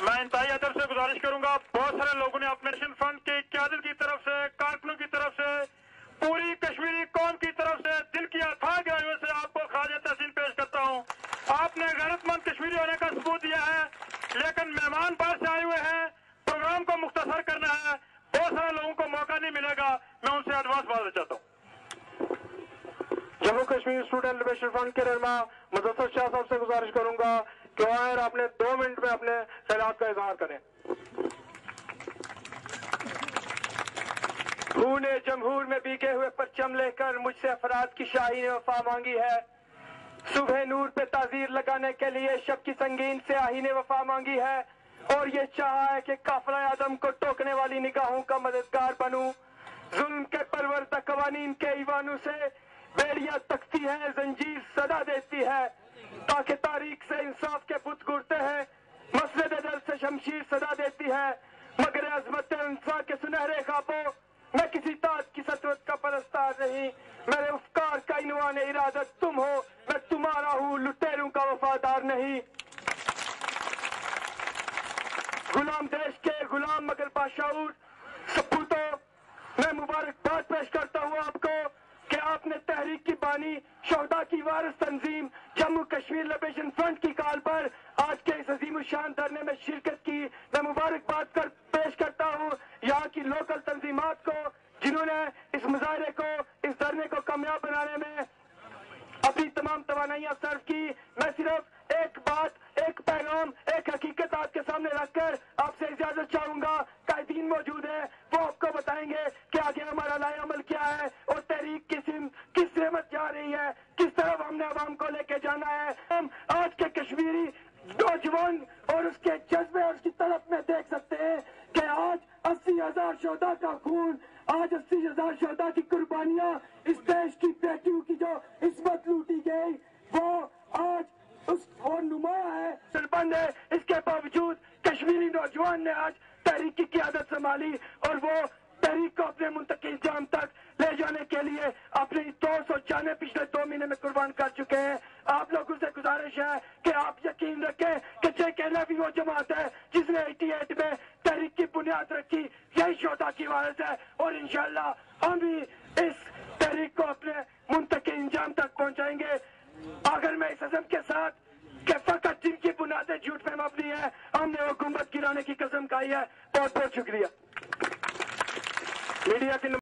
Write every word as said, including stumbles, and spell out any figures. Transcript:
میں انتہائی ادب سے گزارش کروں گا، بہت سارے لوگوں نے اپنے نیشنل فرنٹ کی قیادت کی طرف سے، کارکنوں کی طرف سے، پوری کشمیری قوم کی طرف سے دل کی اتھاہ گہرائیوں سے آپ کو خراج تحسین پیش کرتا ہوں۔ آپ نے غیرت مند کشمیری ہونے کا ثبوت دیا ہے، لیکن مہمان باہر سے آئے ہوئے ہیں، پروگرام کو مختصر کرنا ہے، بہت سارے لوگوں کو موقع نہیں ملے گا، میں ان سے ایڈوانس بات چاہتا ہوں۔ Jammu Kashmir student liberation front کے رہنما مدثر شاہ صاحب سے گزارش کروں گا کہ وہ آئیں اور اپنے دو منٹ میں اپنے خیالات کا اظہار کریں۔ خون جمہور میں بیکے ہوئے پرچم لے کر مجھ سے افراد کی شاہی نے وفا مانگی ہے، صبح نور پہ تعزیر لگانے کے لیے شب کی سنگین سے آہی نے وفا مانگی ہے، اور یہ چاہا ہے کہ قافلہ آدم کو ٹوکنے والی نگاہوں کا مددگار بنوں، ظلم کے پروردہ قوانین کے ایوانوں سے بیڑیاں تکتی ہے، زنجیر صدا دیتی ہے، تاکہ تاریخ سے انصاف کے بت گرتے ہیں، مسجد دل سے شمشیر صدا دیتی ہے، مگر عظمت انسان کے سنہرے خوابوں میں کسی تاج کی سطوت کا پرستار نہیں، میرے افکار کا عنوان ارادت تم ہو، میں تمہارا ہوں، لٹیروں کا وفادار نہیں۔ غلام دیش کے غلام مگر باشعور سپوتوں، میں مبارکباد پیش کرتا ہوں آپ کو کہ آپ نے تحریک کی بانی شہداء کی وارث تنظیم جموں کشمیر لبریشن فرنٹ کی کال پر آج کے اس عظیم الشان دھرنے میں شرکت کی۔ میں مبارکباد کر پیش کرتا ہوں یہاں کی لوکل تنظیمات کو، جنہوں نے اس مظاہرے کو، اس دھرنے کو کامیاب بنانے میں اپنی تمام توانائیاں صرف کی۔ میں صرف ایک بات، ایک پیغام، ایک حقیقت آپ کے سامنے رکھ کر آپ سے اجازت چاہوں گا۔ قائدین موجود ہیں، وہ آپ کو بتائیں گے کہ آگے ہمارا لائے عمل کیا ہے اور تحریک کس کس سمت جا رہی ہے، کس طرف ہم نے عوام کو لے کے جانا ہے۔ ہم آج کے کشمیری نوجوان اور اس کے جذبے اور اس کی طرف میں دیکھ سکتے ہیں کہ آج اسی ہزار شہداء کا خون، آج اسی ہزار شہداء کی قربانیاں، اس دیش کی بیٹیوں کی جو عصمت لوٹی گئی، وہ آج اس اور نمایاں ہے، سربند ہے۔ اس کے باوجود کشمیری نوجوان نے آج تحریک کی قیادت سنبھالی اور وہ تحریک کو اپنے منتقل انجام تک لے جانے کے لیے اپنی دو سو جانیں پچھلے دو مہینے میں قربان کر چکے ہیں۔ آپ لوگوں سے گزارش ہے کہ آپ یقین رکھیں کہ جے کے ایل ایف وہ جماعت ہے جس نے اٹھاسی میں تحریک کی بنیاد رکھی، یہی شہداء کی وارث ہے، اور انشاءاللہ ہم بھی اس تحریک کو اپنے منتقل انجام تک پہنچائیں گے۔ اگر میں اس عزم کے ساتھ کہ فقط جن کی بنیادیں جھوٹ پہ مبنی ہے ہم نے حکومت گرانے کی قسم کھائی ہے، بہت بہت شکریہ۔ میڈیا کی